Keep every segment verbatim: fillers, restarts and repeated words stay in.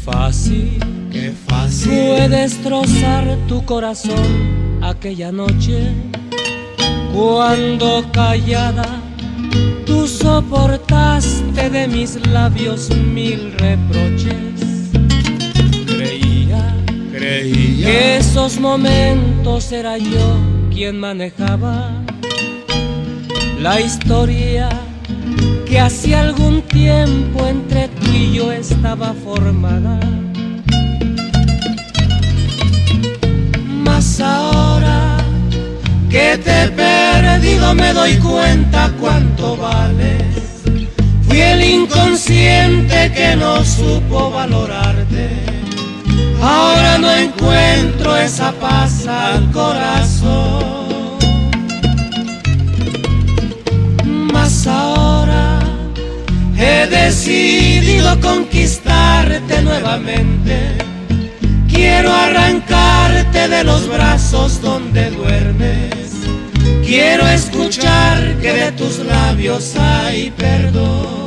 fácil, qué fácil fue destrozar tu corazón aquella noche, cuando callada tú soportaste de mis labios mil reproches. Creía, creía que esos momentos era yo quien manejaba la historia que hacía algún tiempo entre tú y yo estaba formada. Mas ahora que te he perdido me doy cuenta cuánto vales. Fui el inconsciente que no supo valorarte. Ahora no encuentro esa paz al corazón. Mas ahora he decidido conquistarte nuevamente. Quiero arrancarte de los brazos donde duermes. Quiero escuchar que de tus labios hay perdón.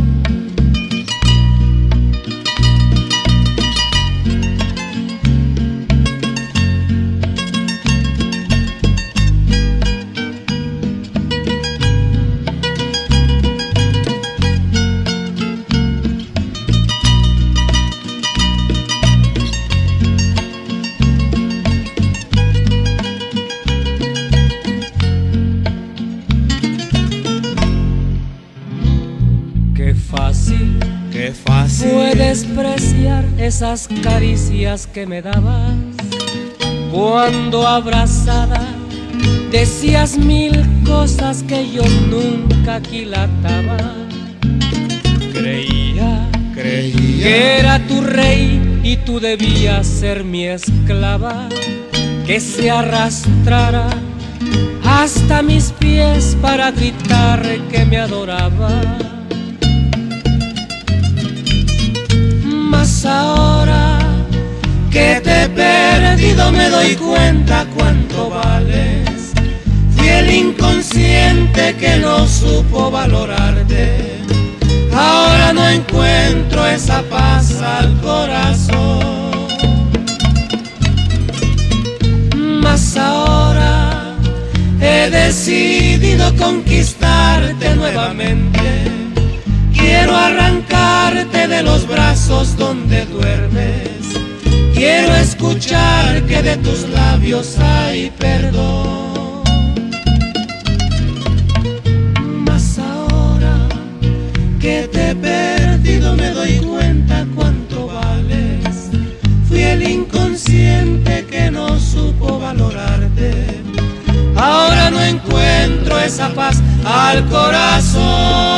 Qué fácil, qué fácil fue despreciar esas caricias que me dabas, cuando abrazada decías mil cosas que yo nunca aquilataba. Creía, creía que era tu rey y tú debías ser mi esclava, que se arrastrara hasta mis pies para gritar que me adoraba. Mas ahora que te he perdido me doy cuenta cuánto vales. Fui el inconsciente que no supo valorarte. Ahora no encuentro esa paz al corazón. Mas ahora he decidido conquistarte nuevamente. Quiero arrancarte de los brazos donde duermes. Quiero escuchar que de tus labios hay perdón. Mas ahora que te he perdido me doy cuenta cuánto vales. Fui el inconsciente que no supo valorarte. Ahora no encuentro esa paz al corazón.